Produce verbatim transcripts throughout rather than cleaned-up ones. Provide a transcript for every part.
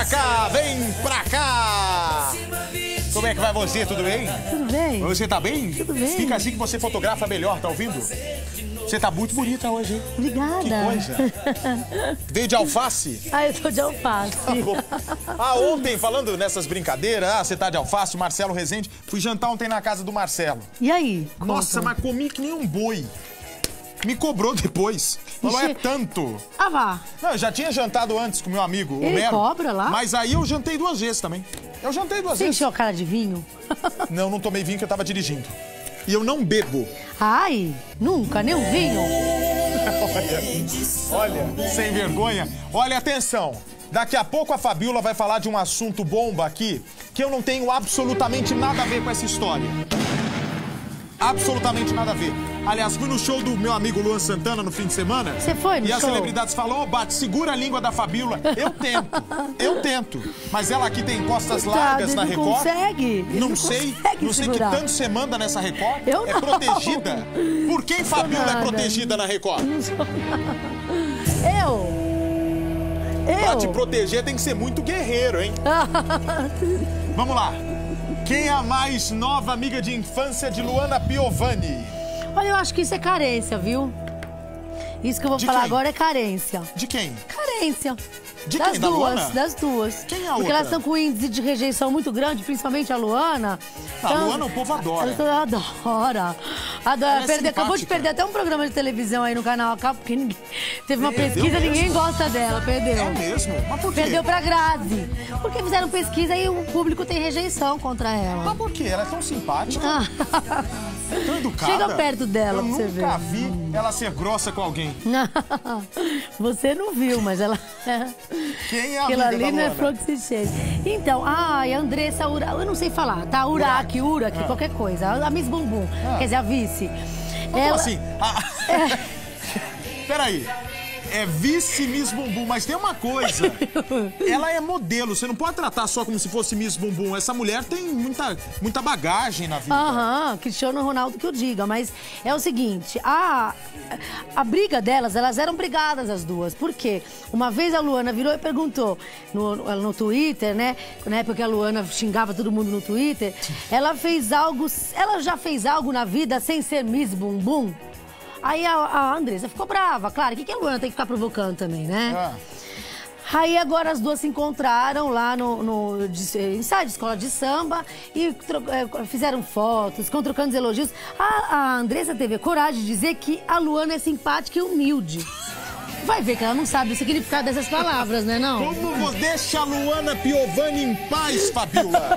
cá, vem pra cá! Como é que vai você? Tudo bem? Tudo bem. Você tá bem? Tudo bem. Fica assim que você fotografa melhor, tá ouvindo? Você tá muito bonita hoje, hein? Obrigada. Que coisa. Veio de alface? Ah, eu tô de alface. Ah, ontem, falando nessas brincadeiras, ah, você tá de alface, Marcelo Rezende, fui jantar ontem na casa do Marcelo. E aí? Nossa, Conta. mas comi que nem um boi. Me cobrou depois. Falou, Ixi. é tanto. Ah, vá. Não, eu já tinha jantado antes com meu amigo, o Ele Mero. cobra lá? Mas aí eu jantei duas vezes também. Eu jantei duas Você vezes. encheu a cara de vinho? Não, não tomei vinho que eu tava dirigindo. E eu não bebo. Ai, nunca, nem um vinho. Olha, olha, sem vergonha. Olha, atenção. Daqui a pouco a Fabiola vai falar de um assunto bomba aqui que eu não tenho absolutamente nada a ver com essa história. Absolutamente nada a ver. Aliás, fui no show do meu amigo Luan Santana no fim de semana. Você foi no E show? as celebridades falam, ô, Bate, segura a língua da Fabiola. Eu tento, eu tento. Mas ela aqui tem costas Coitado, largas ele na não Record. consegue, ele Não não sei, consegue não sei que segurar. tanto você manda nessa Record. Eu É não. protegida. Por quem Fabiola é nada. protegida na Record? Não sou nada. Eu? Pra te Eu? proteger tem que ser muito guerreiro, hein? Vamos lá. Quem é a mais nova amiga de infância de Luana Piovani? Olha, eu acho que isso é carência, viu? Isso que eu vou De falar quem? agora é carência. De quem? Carência. De das quem? Da duas, Luana? das duas. Quem é a Porque outra? elas estão com índice de rejeição muito grande, principalmente a Luana. A Luana o povo adora. Ela adora. Adora. Ela é Perder, acabou de simpática. perder até um programa de televisão aí no canal Acaba, porque ninguém, teve uma Perdeu pesquisa, mesmo? ninguém gosta dela, perdeu. É mesmo? Mas por quê? Perdeu pra Grazi. Porque fizeram pesquisa e o público tem rejeição contra ela. Mas por quê? Ela é tão simpática, Ah. tão educada. Chega perto dela Eu pra você nunca ver. vi ela ser grossa com alguém. Você não viu, mas ela... Quem é a Aquilo amiga ali da não é Luana? Froxichese. Então, ai, a Andressa Ura... Eu não sei falar, tá? Uraki, Uraki, Ah. qualquer coisa. A Miss Bumbum, Ah. quer dizer, a vice. Como assim? Ah, Peraí. É vice Miss Bumbum, mas tem uma coisa. Ela é modelo, você não pode tratar só como se fosse Miss Bumbum. Essa mulher tem muita, muita bagagem na vida. Aham, Cristiano Ronaldo que eu diga, mas é o seguinte, a, a briga delas, elas eram brigadas as duas, por quê? Uma vez a Luana virou e perguntou no, no Twitter, né, na época que a Luana xingava todo mundo no Twitter, ela fez algo, ela já fez algo na vida sem ser Miss Bumbum? Aí a, a Andressa ficou brava, claro, o que, que a Luana tem que ficar provocando também, né? Ah. Aí agora as duas se encontraram lá no, no de, ensaio de escola de samba e tro, é, fizeram fotos, ficam trocando elogios. A, a Andressa teve a coragem de dizer que a Luana é simpática e humilde. Vai ver que ela não sabe o significado dessas palavras, né, não? Como você deixa a Luana Piovani em paz, Fabiola?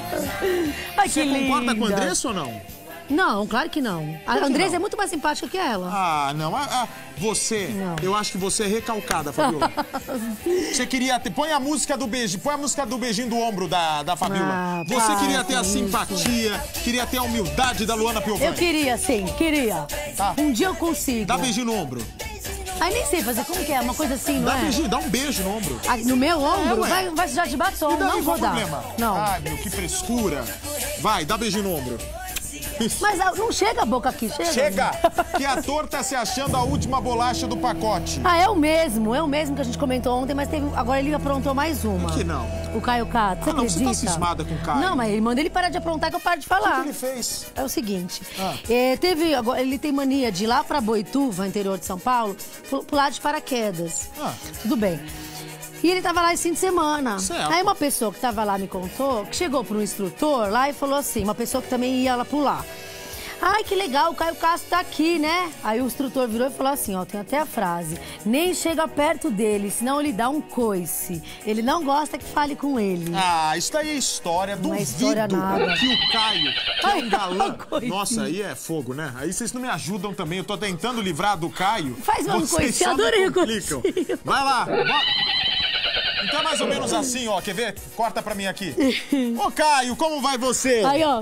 Ai, Você que concorda com a linda. Andressa ou não? Não, claro que não. A Por que Andressa não? é muito mais simpática que ela. Ah, não. Ah, ah, você, Não. eu acho que você é recalcada, Fabiola. Você queria ter... Põe a música do beijinho, põe a música do beijinho do ombro da, da Fabiola. Ah, você para queria ter com a isso. simpatia, queria ter a humildade da Luana Piovani. Eu queria, sim, queria. Tá. Um dia eu consigo. Dá beijinho no ombro. Ai, nem sei fazer, como que é? Uma coisa assim, não Dá é? beijinho, dá um beijo no ombro. Ah, no meu ombro? É, ué. vai, vai sujar de batom, E daí, não qual vou o dar. problema? Não. Ai, meu, que frescura. Vai, dá beijinho no ombro. Mas ah, não chega a boca aqui, chega. Chega! Que ator tá se achando a última bolacha do pacote. Ah, é o mesmo, é o mesmo que a gente comentou ontem, mas teve, agora ele aprontou mais uma. Que não? O Caio Cato, você Ah, não, você acredita? tá cismada com o Caio. Não, mas ele manda ele parar de aprontar que eu paro de O que falar. ele fez? É o seguinte, Ah. é, teve, agora, ele tem mania de ir lá pra Boituva, interior de São Paulo, pu- pular de paraquedas. Ah. Tudo bem. E ele tava lá esse fim de semana. Certo. Aí uma pessoa que tava lá me contou, que chegou para um instrutor lá e falou assim, uma pessoa que também ia lá pular. Ai, que legal, o Caio Castro tá aqui, né? Aí o instrutor virou e falou assim, ó, tem até a frase. Nem chega perto dele, senão ele dá um coice. Ele não gosta que fale com ele. Ah, isso daí é história. Não é Duvido história nada. que o Caio, que é Ai, um galã... coisinha. Nossa, aí é fogo, né? Aí vocês não me ajudam também. Eu tô tentando livrar do Caio. Faz uma Vocês coisinha, só me adorei o complicam. coisinho. Vai lá, bora. Então é mais ou menos assim, ó. Quer ver? Corta pra mim aqui. Ô, Caio, como vai você? Aí, ó.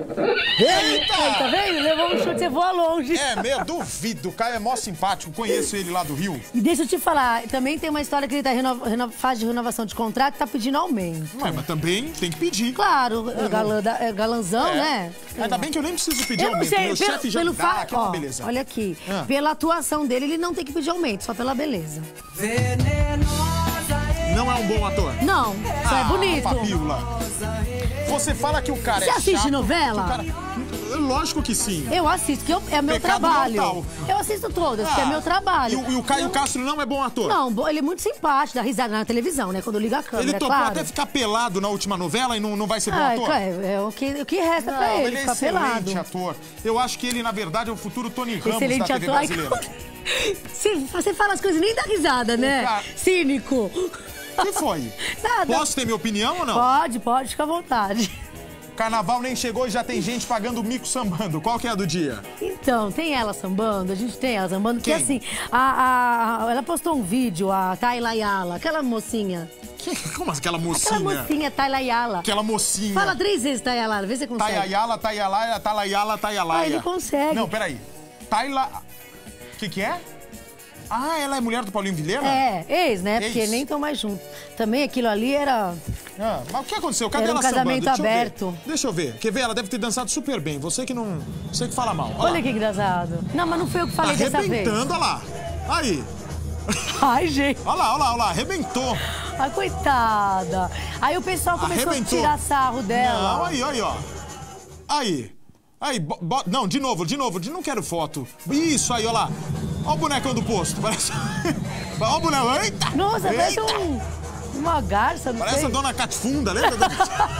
Eita! Aí, tá vendo? Levou um chute, você voa longe. É, meu, duvido. O Caio é mó simpático. Conheço ele lá do Rio. E deixa eu te falar, também tem uma história que ele tá renova, renova, faz de renovação de contrato e tá pedindo aumento. Ué, mas também tem que pedir. Claro, é galã, da- é galanzão, É. né? Ainda bem que eu nem preciso pedir Eu não aumento. sei, Meu pelo, chefe já pelo me dá, fato, que é uma ó, beleza. olha aqui, Ah. pela atuação dele, ele não tem que pedir aumento, só pela beleza. Não é um bom ator? Não, só ah, é bonito. Fabíola. Você fala que o cara Você é assiste chato, novela? Cara... Lógico que sim. Eu assisto, que eu, é meu Pecado trabalho. mortal. Eu assisto todas, Ah, que é meu trabalho. E o, e o Caio eu... Castro não é bom ator? Não, bo- ele é muito simpático, dá risada na televisão, né? Quando liga a câmera, Ele topou é claro. até ficar pelado na última novela e não, não vai ser bom Ah, ator? é, é o, que, o que resta Não, pra ele, ele é ficar excelente pelado. ator. Eu acho que ele, na verdade, é o futuro Tony Ramos Excelente da T V ator. Ai, brasileira. Você, você fala as coisas e nem dá risada, né? cara- Cínico. O que foi? Nada. Posso ter minha opinião ou não? Pode, pode, fica à vontade. Carnaval nem chegou e já tem gente pagando mico sambando. Qual que é a do dia? Então, tem ela sambando, a gente tem ela sambando, porque Quem? assim, a, a- ela postou um vídeo, a Tayla Ayala, aquela mocinha. Que- Como aquela mocinha? Aquela mocinha, Tayla Ayala. Aquela mocinha. Fala três vezes, Tayla, vê se você consegue. Tayayala, Tayalaia, Talayala, Tayalaia. Ah, ele consegue. Não, peraí. Tayla... O que que é? Ah, ela é mulher do Paulinho Vilhena? É, ex, né? Porque Ex. nem estão mais juntos. Também aquilo ali era... Ah, mas o que aconteceu? Cadê Era um ela sambando? casamento Deixa eu ver. aberto. Deixa eu ver. Quer ver? Ela deve ter dançado super bem. Você que não... Você que fala mal. Olha, Olha que engraçado. Não, mas não foi eu que falei tá dessa vez. arrebentando, olha lá. Aí. Ai, gente. Olha lá, olha lá, olha lá. Arrebentou. Ai, coitada. Aí o pessoal começou Arrebentou. a tirar sarro dela. Não, aí, aí, ó. Aí. Aí, bo- bo- não, de novo, de novo. De, não quero foto. Isso, aí, ó lá. Ó o bonecão do posto. Parece... Ó o boneco. Eita! Nossa, parece Eita! um, uma garça, não Parece sei. a dona Catifunda, lembra? da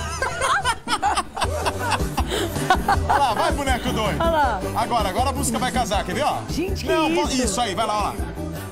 Olha lá, vai, boneco doido. Olha lá. Agora, agora a música vai casar, quer ver, ó? Gente, que não, bo- isso? Isso aí, vai lá, ó lá.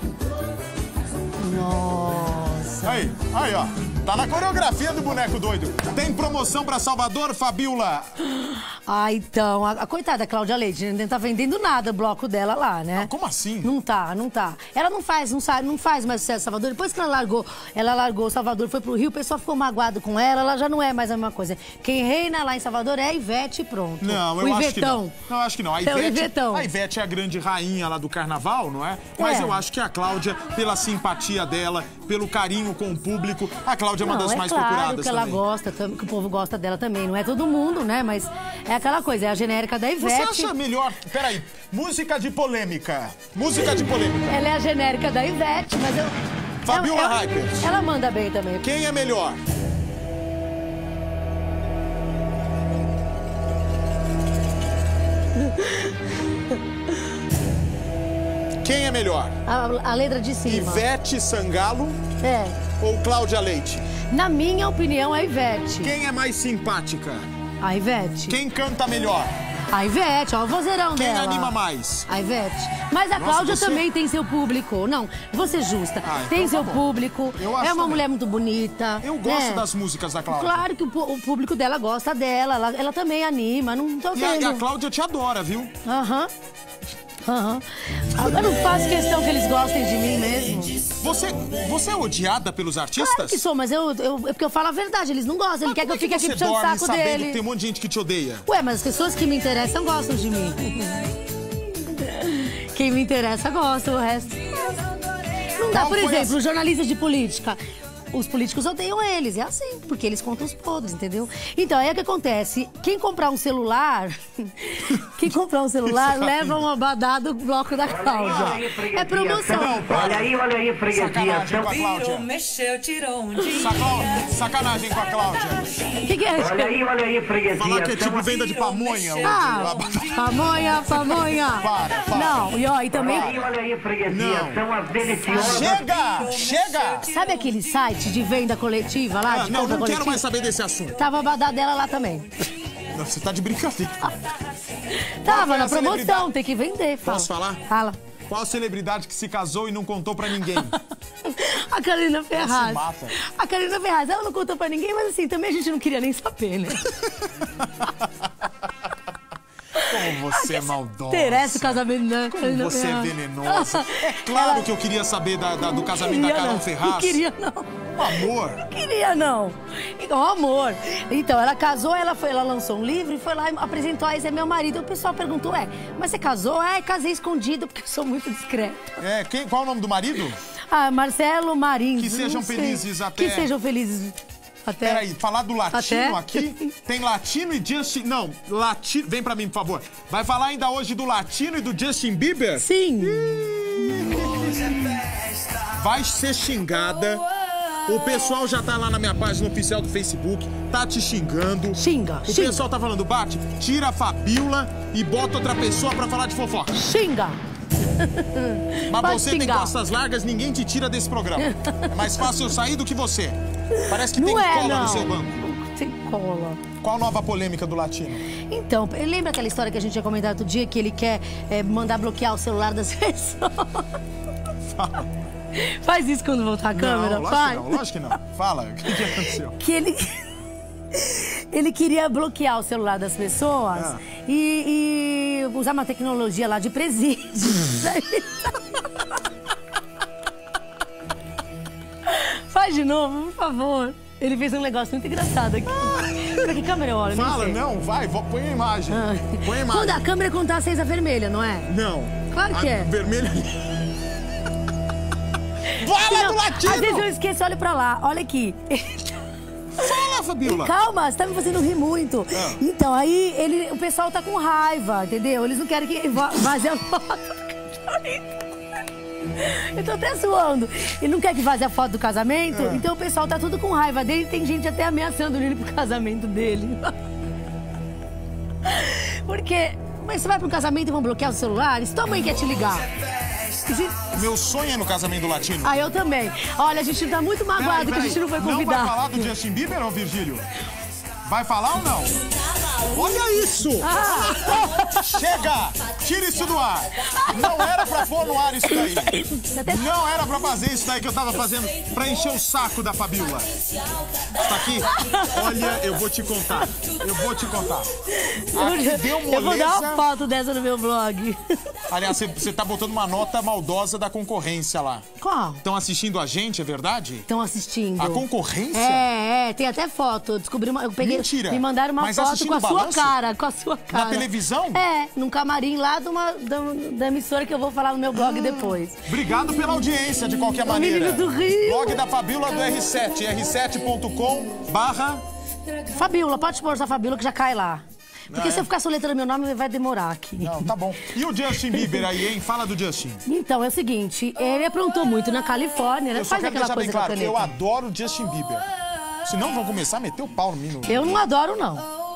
Nossa. Aí, aí, ó. Tá na coreografia do boneco doido. Tem promoção pra Salvador, Fabíola? Ah, então, a, a coitada da Cláudia Leite não tá vendendo nada o bloco dela lá, né? Como assim? Não tá, não tá. Ela não faz, não sabe, não faz mais sucesso em Salvador. Depois que ela largou, ela largou Salvador, foi pro Rio, o pessoal ficou magoado com ela, ela já não é mais a mesma coisa. Quem reina lá em Salvador é a Ivete e pronto. Não, o eu acho Ivetão. que não. Eu acho que não. A É o Ivete, Ivetão. a Ivete é a grande rainha lá do carnaval, não é? Mas É. eu acho que a Cláudia, pela simpatia dela, pelo carinho com o público, a Cláudia é uma Não, das é mais claro procuradas que ela também. gosta, tam- que o povo gosta dela também. Não é todo mundo, né? Mas é aquela coisa, é a genérica da Ivete. Você acha melhor... Peraí, música de polêmica. Música de polêmica. Ela é a genérica da Ivete, mas eu... Fabiola ela, ela, Hypers. ela manda bem também. Quem é melhor? Quem é melhor? A, a letra de cima. Ivete Sangalo É. ou Cláudia Leite? Na minha opinião, a Ivete. Quem é mais simpática? A Ivete. Quem canta melhor? A Ivete, ó, o vozeirão Quem dela. anima mais? A Ivete. Mas a Nossa, Cláudia você- também tem seu público. Não, vou ser justa. Ah, então tem tá seu bom. público. Eu acho é uma também. mulher muito bonita. Eu gosto né? das músicas da Cláudia. Claro que o, pu- o público dela gosta dela. Ela, ela também anima. Não tô E a, e a querendo. Cláudia te adora, viu? Aham. Aham. Eu não faço questão que eles gostem de mim mesmo. Você, você é odiada pelos artistas? Claro que sou, mas eu, eu, é porque eu falo a verdade. Eles não gostam. Ele Mas quer que como eu é fique aqui você puxando o dorme saco sabendo dele. que tem um monte de gente que te odeia? Ué, mas as pessoas que me interessam gostam de mim. Quem me interessa gosta, o resto. Não dá, Qual por foi exemplo, a- os jornalistas de política. Os políticos odeiam eles, é assim, porque eles contam os podres, entendeu? Então, aí é o que acontece. Quem comprar um celular, quem comprar um celular, leva uma badada do bloco da Cláudia. É promoção. Não, para. Olha aí, olha aí, freguesia. Sacanagem com a Cláudia. Virou, mexeu, tirou um dia. Sacla- Sacanagem com a Cláudia. O que, que é isso? Olha aí, olha aí, freguesia. Falar que é São tipo venda de pamonha. hoje. Ah, pamonha, pamonha. Para, para. Não, e ó, e também... Olha aí, olha aí, freguesia. Não. São as deliciosas. Chega! Chega! Sabe aquele site de venda coletiva lá? Ah, de não, compra não quero coletiva? mais saber desse assunto. Tava a badada dela lá também. Não, você tá de brincadeira. Tava foi na a promoção, celebridade? tem que vender. Fala. Posso falar? Fala. Qual celebridade que se casou e não contou pra ninguém? A Carolina Ferraz. mata. A Carolina Ferraz, ela não contou pra ninguém, mas assim, também a gente não queria nem saber, né? Como você é maldosa. Interessa o casamento da Como Carolina você é Ferraz. venenosa. É claro Ela- que eu queria saber da- da- do casamento Queria da Carol não, Ferraz. Não queria, não. Um amor. Queria não. Então, amor. Então, ela casou, ela foi, ela lançou um livro e foi lá e apresentou a esse é meu marido. O pessoal perguntou, é, mas você casou? É, casei escondido porque eu sou muito discreta. É, quem, qual é o nome do marido? Ah, Marcelo Marins. Que sejam não sei. felizes até- Que sejam felizes até... Peraí, falar do latino Até? aqui. Tem latino e Justin. Não, latino. Vem pra mim, por favor. Vai falar ainda hoje do latino e do Justin Bieber? Sim. Vai ser xingada O pessoal já tá lá na minha página oficial do Facebook, tá te xingando. Xinga, O xinga. pessoal tá falando, Bate, tira a Fabiola e bota outra pessoa pra falar de fofoca. Xinga. Mas Pode você tem xingar. costas largas, ninguém te tira desse programa. É mais fácil eu sair do que você. Parece que Não tem é, cola não. no seu banco. Tem cola. Qual nova polêmica do Latino? Então, lembra aquela história que a gente tinha comentado outro dia, que ele quer é, mandar bloquear o celular das pessoas? Fala. Faz isso quando voltar a câmera, não, lógico faz. que não, lógico que não. Fala, o que, que aconteceu? Que ele... Ele queria bloquear o celular das pessoas Ah. e, e usar uma tecnologia lá de presídio. Faz de novo, por favor. Ele fez um negócio muito engraçado aqui. Pra que câmera eu olho? Nem Fala, sei. não, vai, vo- põe a imagem. Ah. Põe a imagem. Quando a câmera contar seis a vermelha, não é? Não. Claro que A é. Vermelha ali. Fala do Não, às vezes eu Latino! esqueço, olha pra lá, olha aqui. Fala, Fabiola! Calma, você tá me fazendo rir muito. Ah. Então, aí ele, o pessoal tá com raiva, entendeu? Eles não querem que va- vaze a foto. Eu tô até suando. Ele não quer que vaze a foto do casamento, É. então o pessoal tá tudo com raiva dele. Tem gente até ameaçando ele pro casamento dele. Porque, mas você vai pro casamento e vão bloquear os celulares? Tua mãe quer te ligar. Gente, Meu sonho é no casamento do Latino. ah, eu também. Olha, a gente tá muito magoado Peraí, que a gente não foi peraí. convidado. Não vai falar do Justin Bieber, ô Virgílio? Vai falar ou não? Olha isso! Ah. Chega! Tira isso do ar! Não era pra pôr no ar isso daí. Não era pra fazer isso daí que eu tava fazendo pra encher o saco da Fabiola. Tá aqui? Olha, eu vou te contar. Eu vou te contar. Aqui deu Eu vou dar uma moleza. foto dessa no meu blog. Aliás, você- você tá botando uma nota maldosa da concorrência lá. Qual? Estão assistindo a gente, é verdade? Estão assistindo. A concorrência? É, é, tem até foto. Eu descobri uma. Eu peguei, Mentira. Me mandaram uma Mas foto assistindo com a o sua balanço? cara. Com a sua cara. televisão? É, num camarim lá de uma, da, da emissora que eu vou falar no meu blog depois. Obrigado pela audiência, de qualquer O maneira. menino do Rio. Blog da Fabiola do R sete, r sete ponto com barra... Fabiola, pode pôr essa Fabiola que já cai lá. Porque Ah, se é? eu ficar soletrando meu nome, vai demorar aqui. Não, tá bom. E o Justin Bieber aí, hein? Fala do Justin. Então, é o seguinte, ele aprontou muito na Califórnia, né? Eu só Faz quero aquela deixar bem coisa com a claro, caneta. eu adoro o Justin Bieber. Senão vão começar a meter o pau no menino. Eu não adoro, não.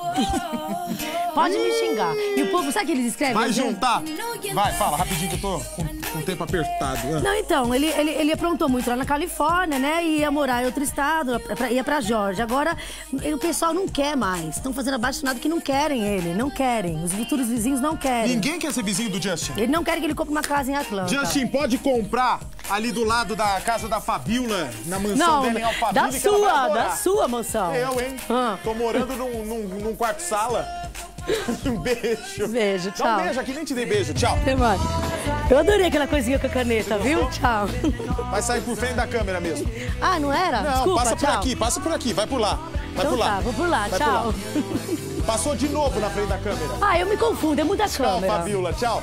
Pode me xingar. E o povo, sabe o que eles escrevem? Vai Às vezes? juntar. Vai, fala rapidinho que eu tô com, com o tempo apertado. Ah. Não, então, ele, ele, ele aprontou muito lá na Califórnia, né? E ia morar em outro estado, pra- ia pra Georgia. Agora, o pessoal não quer mais. Estão fazendo abaixo-assinado que não querem ele. Não querem. Os futuros vizinhos não querem. Ninguém quer ser vizinho do Justin. Ele não quer que ele compre uma casa em Atlanta. Justin, pode comprar ali do lado da casa da Fabiola, na mansão Não, dela em Alphaville, da que ela vai sua, adorar. da sua moção. Eu, hein? Ah. Tô morando num, num, num quarto-sala. Um beijo. Beijo, Dá um tchau. beijo aqui, nem te dei beijo. Tchau. Até mais. Eu adorei aquela coisinha com a caneta, viu? gostou? Tchau. Vai sair por frente da câmera mesmo. Ah, não era? Não, Desculpa, passa tchau. por aqui, passa por aqui, vai por lá. Vai Então por lá. tá, vou por lá, Vai tchau. Passou de novo na frente da câmera. Ah, eu me confundo, é muita Tchau, câmera. Fabiola, tchau.